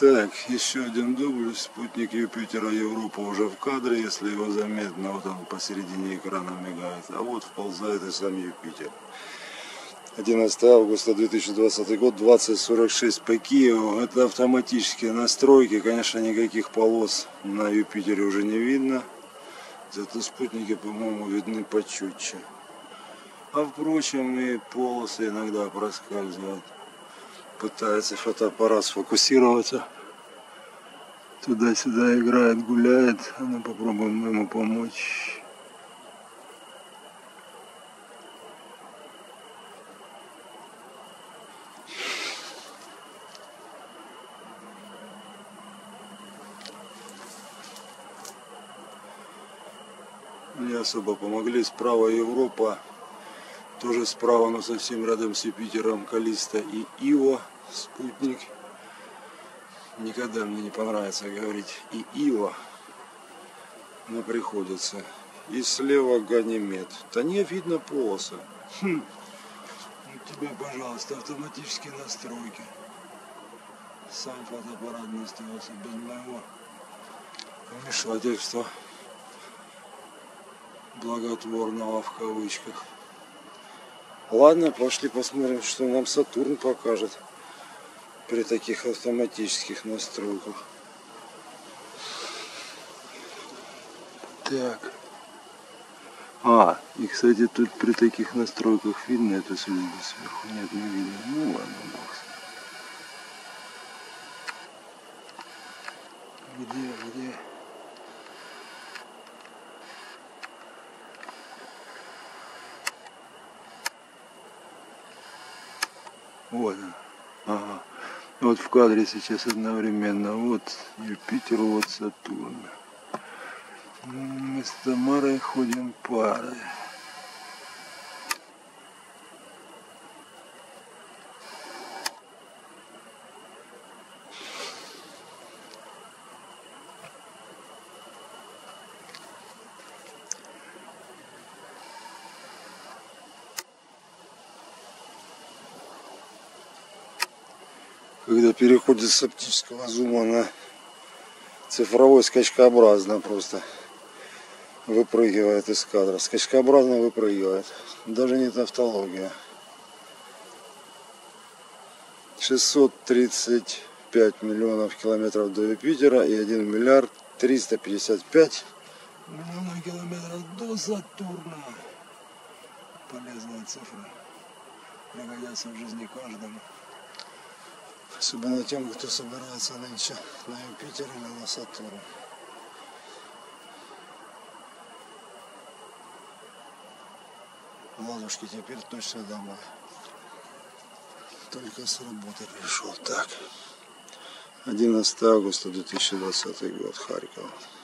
Так, еще один дубль. Спутник Юпитера Европа уже в кадре, если его заметно. Вот он посередине экрана мигает. А вот вползает и сам Юпитер. 11 августа 2020 год, 20:46 по Киеву. Это автоматические настройки. Конечно, никаких полос на Юпитере уже не видно. Зато спутники, по-моему, видны почетче. А впрочем, и полосы иногда проскальзывают. Пытается фотоаппарат сфокусироваться. Туда-сюда играет, гуляет. А ну попробуем ему помочь. Не особо помогли. Справа Европа. Тоже справа, но совсем рядом с Юпитером, Каллиста и Ио, спутник. Никогда мне не понравится говорить и Ио, но приходится. И слева Ганимед. Да не видно полосы. Ну тебе, пожалуйста, автоматические настройки. Сам фотоаппарат настроился без моего вмешательства. Благотворного в кавычках. Ладно, пошли посмотрим, что нам Сатурн покажет при таких автоматических настройках. Так. И кстати, тут при таких настройках видно эту звезду сверху? Нет, не видно. Ну ладно, бог. Где? Вот он. Ага. Вот в кадре сейчас одновременно. Вот Юпитер, вот Сатурн. Мы с Тамарой ходим парой. Когда переходит с оптического зума на цифровой, скачкообразно просто выпрыгивает из кадра. Скачкообразно выпрыгивает. Даже не тавтология. 635 миллионов километров до Юпитера и 1 миллиард 355 миллионов километров до Сатурна. Полезные цифры. Пригодятся в жизни каждому. Особенно тем, кто собирается нынче на Юпитер или на Сатурн. Ладушки, теперь точно домой. Только с работы пришел. Так. 11 августа 2020 год. Харьков.